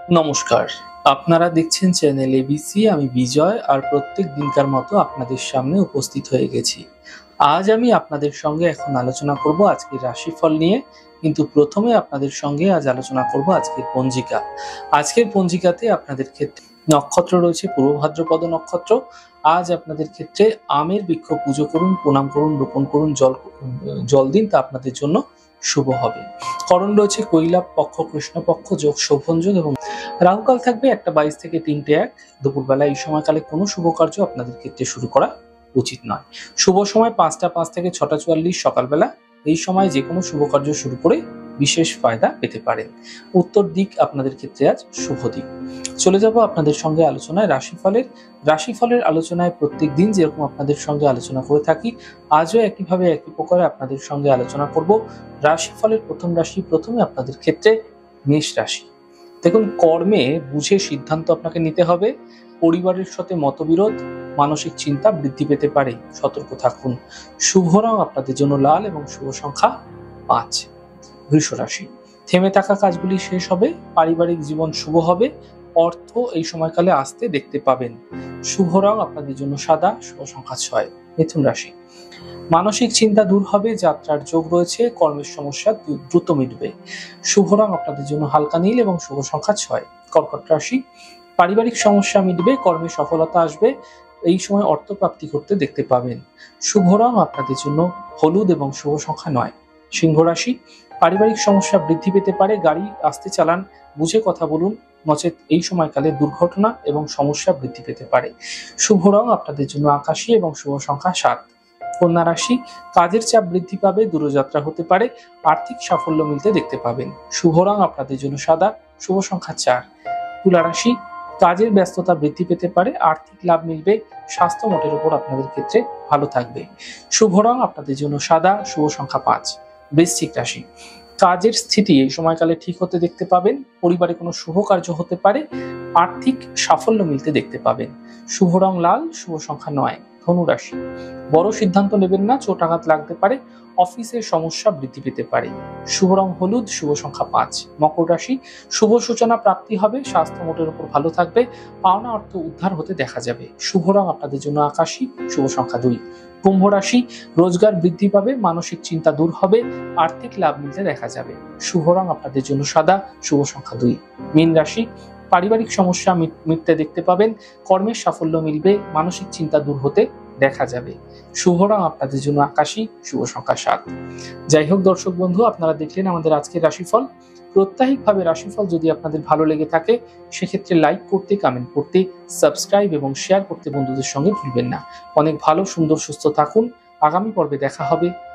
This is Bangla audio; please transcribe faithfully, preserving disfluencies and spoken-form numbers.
নমস্কার, আপনারা দেখছেন চ্যানেল এবিসি। আমি বিজয় আর প্রত্যেক দিনকার মতো আপনাদের সামনে উপস্থিত হয়ে গেছি। আজ আমি আপনাদের সঙ্গে এখন আলোচনা করব আজকের রাশিফল নিয়ে, কিন্তু প্রথমে আপনাদের সঙ্গে আজ আলোচনা করব আজকের পঞ্জিকা। আজকের পঞ্জিকাতে আপনাদের ক্ষেত্রে নক্ষত্র রয়েছে পূর্ব ভাদ্রপদ নক্ষত্র। আজ আপনাদের ক্ষেত্রে আমের বৃক্ষ পুজো করুন, প্রণাম করুন, রোপণ করুন, জল জল দিন, তা আপনাদের জন্য শুভ হবে। করণ রয়েছে কৈলাপ পক্ষ, কৃষ্ণপক্ষ, যোগ শোভন যোগ এবং রাহুকাল থাকবে একটা বাইশ থেকে তিনটে এক দুপুরবেলা। এই সময়কালে কোনো শুভ কার্য আপনাদের ক্ষেত্রে শুরু করা উচিত নয়। শুভ সময় পাঁচটা পাঁচ থেকে ছটা চুয়াল্লিশ সকালবেলা। এই সময় যে কোনো শুভ কার্য শুরু করে বিশেষ ফায়দা পেতে পারেন। উত্তর দিক আপনাদের ক্ষেত্রে আজ শুভ দিক। চলে যাব আপনাদের সঙ্গে আলোচনায় রাশিফলের রাশিফলের আলোচনায় প্রত্যেক দিন যেরকম আপনাদের সঙ্গে আলোচনা করে থাকি, আজও একইভাবে একই প্রকারে আপনাদের সঙ্গে আলোচনা করব রাশিফলের প্রথম রাশি। প্রথমে আপনাদের ক্ষেত্রে মেষ রাশি। দেখুন, কর্মে বুঝে সিদ্ধান্ত আপনাকে নিতে হবে। পরিবারের সাথে মতবিরোধ, মানসিক চিন্তা বৃদ্ধি পেতে পারে, সতর্ক থাকুন। শুভ রং আপনাদের জন্য লাল এবং শুভ সংখ্যা পাঁচ। বৃষ রাশি। থেমে থাকা কাজগুলি শেষ হবে, পারিবারিক জীবন শুভ হবে, অর্থ এই সময়কালে আসতে দেখতে পাবেন। শুভ রং আপনাদের জন্য সাদা, শুভ সংখ্যা ছয়। মিথুন রাশি। মানসিক চিন্তা দূর হবে, যাত্রার যোগ রয়েছে, কর্মের সমস্যা দ্রুত মিটবে। শুভ রং আপনাদের জন্য হালকা নীল এবং শুভ সংখ্যা ছয়। কর্কট রাশি। পারিবারিক সমস্যা মিটবে, কর্মে সফলতা আসবে, এই সময় অর্থ প্রাপ্তি করতে দেখতে পাবেন। শুভ রং আপনাদের জন্য হলুদ এবং শুভ সংখ্যা নয়। সিংহ রাশি। পারিবারিক সমস্যা বৃদ্ধি পেতে পারে, গাড়ি আস্তে চালান, বুঝে কথা বলুন, নচেত এই সময়কালে দুর্ঘটনা এবং সমস্যা বৃদ্ধি পেতে পারে। শুভ রং আপনাদের জন্য আকাশী এবং শুভ সংখ্যা সাত। কন্যা রাশি। কাজের চাপ বৃদ্ধি পাবে, দূরযাত্রা হতে পারে, আর্থিক সাফল্য মিলতে দেখতে পাবেন। শুভ রং আপনাদের জন্য সাদা, শুভ সংখ্যা চার। তুলা রাশি। কাজের ব্যস্ততা বৃদ্ধি পেতে পারে, আর্থিক লাভ মিলবে, স্বাস্থ্য মোটের উপর আপনাদের ক্ষেত্রে ভালো থাকবে। শুভ রং আপনাদের জন্য সাদা, শুভ সংখ্যা পাঁচ। বৃশ্চিক রাশি। কাজের স্থিতি এই সময়কালে ঠিক হতে দেখতে পাবেন, পরিবারে কোনো শুভ কার্য হতে পারে, আর্থিক সাফল্য মিলতে দেখতে পাবেন। শুভ রং লাল, শুভ সংখ্যা নয়। ধনু রাশি। বড় সিদ্ধান্ত নেবেন না, চোট আঘাত লাগতে পারে, অফিসের সমস্যা বৃদ্ধি পেতে পারে। শুভ রং হলুদ, শুভ সংখ্যা পাঁচ। মকর রাশি। শুভ সূচনা প্রাপ্তি হবে, স্বাস্থ্য মোটের উপর ভালো থাকবে, পাওনা অর্থ উদ্ধার হতে দেখা যাবে। শুভ রং আপনাদের জন্য আকাশী, শুভ সংখ্যা দুই। কুম্ভ রাশি। রোজগার বৃদ্ধি পাবে, মানসিক চিন্তা দূর হবে, আর্থিক লাভ মিলতে দেখা যাবে। শুভ রং আপনাদের জন্য সাদা, শুভ সংখ্যা দুই। মীন রাশি। পারিবারিক সমস্যা মিটতে দেখতে পাবেন, কর্মের সাফল্য মিলবে, মানসিক চিন্তা দূর হতে দেখা যাবে। শুভ রং আপনাদের জন্য আকাশী, শুভ সংখ্যা সাত। যাই হোক দর্শক বন্ধু, আপনারা দেখলেন আমাদের আজকের রাশিফল। প্রত্যাহিকভাবে রাশিফল যদি আপনাদের ভালো লেগে থাকে, সেক্ষেত্রে লাইক করতে, কমেন্ট করতে, সাবস্ক্রাইব এবং শেয়ার করতে বন্ধুদের সঙ্গে ভুলবেন না। অনেক ভালো, সুন্দর, সুস্থ থাকুন। আগামী পর্বে দেখা হবে।